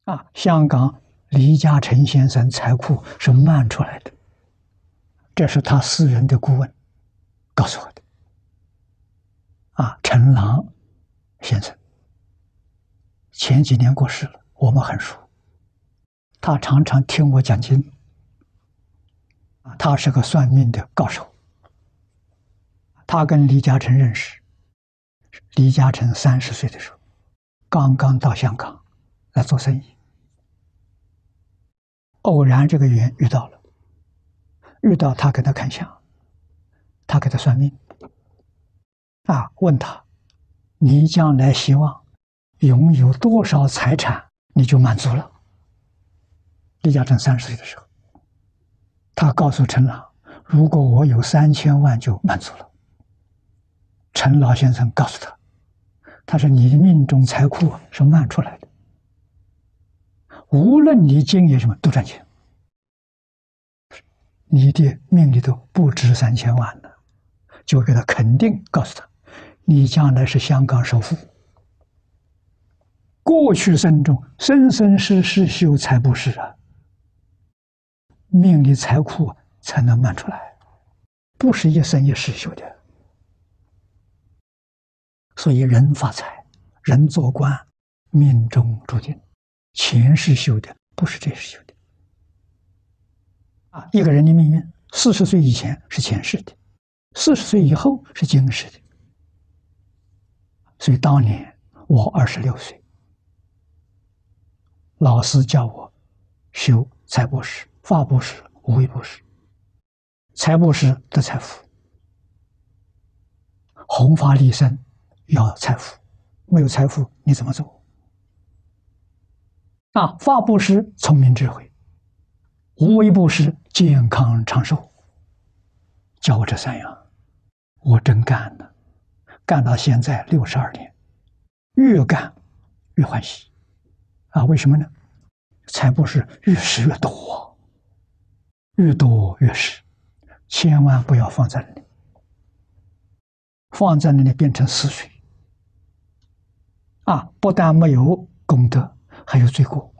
香港李嘉诚先生财库是漫出来的，这是他私人的顾问告诉我的。陈郎先生前几年过世了，我们很熟，他常常听我讲经，他是个算命的高手。他跟李嘉诚认识，李嘉诚30岁的时候，刚刚到香港来做生意，偶然这个缘遇到了，遇到他给他看相，他给他算命，问他你将来希望拥有多少财产你就满足了。李嘉诚30岁的时候，他告诉陈老，如果我有3000万就满足了。陈老先生告诉他，他说你的命中财库是漫出来的，无论你经营什么都赚钱，你的命里头不止3000万呢，就给他肯定，告诉他你将来是香港首富。过去生中生生世世修财布施命里财库才能漫出来，不是一生一世修的。所以人发财，人做官，命中注定，前世修的不是这世修的。一个人的命运，40岁以前是前世的，40岁以后是今世的。所以当年我26岁，老师叫我修财布施、法布施、无为布施。财布施得财富，弘法利生要财富，没有财富你怎么走？法布施聪明智慧，无为布施健康长寿。教我这3样，我真干了，干到现在62年，越干越欢喜。为什么呢？财布施越施越多，越多越施，千万不要放在那里，放在那里变成死水。不但没有功德，还有罪过。